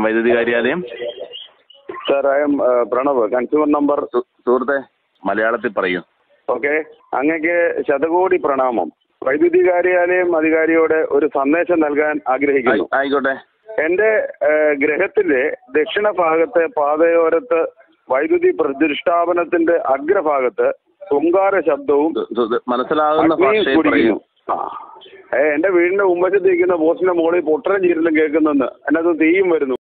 വൈദ്യുതി കാര്യാലയം. Sir, I am Pranav, consumer number. സുഹൃത്തെ, മലയാളത്തിൽ പറയൂ. ഓക്കെ, അങ്ങക്ക് ശതകോടി പ്രണാമം. വൈദ്യുതി കാര്യാലയം അധികാരിയോട് ഒരു സന്ദേശം നൽകാൻ ആഗ്രഹിക്കുന്നു. ആയിക്കോട്ടെ. എന്റെ ഗ്രഹത്തിന്റെ ദക്ഷിണ ഭാഗത്ത് പാതയോരത്ത് വൈദ്യുതി പ്രതിഷ്ഠാപനത്തിന്റെ അഗ്രഭാഗത്ത് ഹുങ്കാര ശബ്ദവും മനസ്സിലാകുന്ന കുടിക്കുന്നു. എന്റെ വീടിന്റെ മുമ്പശത്തിരിക്കുന്ന പോസ്റ്റിന്റെ മുകളിൽ പൊട്ടനും ചീരലും കേൾക്കുന്നെന്ന്, അതിനകത്ത് തീയും വരുന്നു.